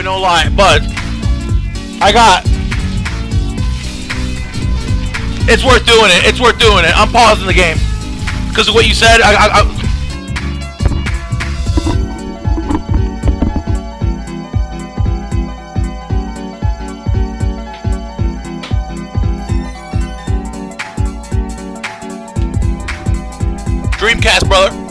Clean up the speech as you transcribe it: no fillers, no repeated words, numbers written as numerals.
no lie, but I got. It's worth doing it. It's worth doing it. I'm pausing the game because of what you said. Dreamcast, brother.